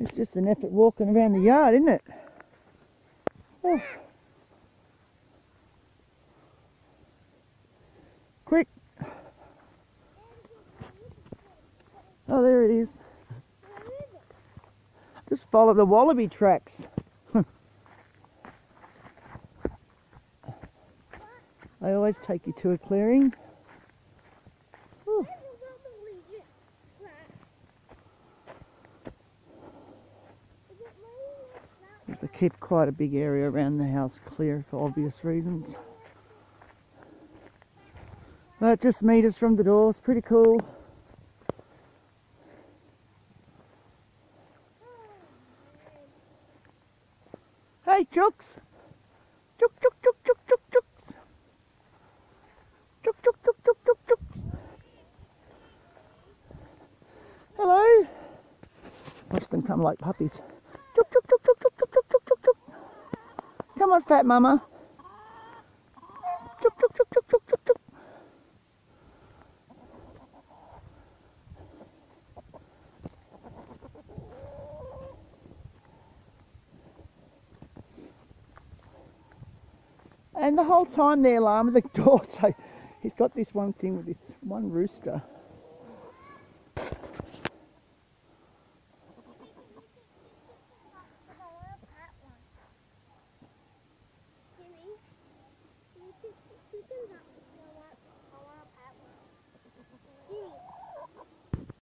It's just an effort walking around the yard, isn't it? Oh. Quick! Oh, there it is. Just follow the wallaby tracks. They always take you to a clearing. Whew. They keep quite a big area around the house clear for obvious reasons. But just meters from the door, it's pretty cool. Hey, chooks! Chook, chook, chook, chook, chook, chooks! Chook, chook, chook, chook, chook, chooks! Hello! Watch them come like puppies. Chook, chook, chook, chook, chook, chook, chook, chook, chook, chook! Come on, fat mama! Chook, chook, chook, chook, chook, chook, chook! And the whole time they're alarmed at the door, so he's got this one thing with this one rooster.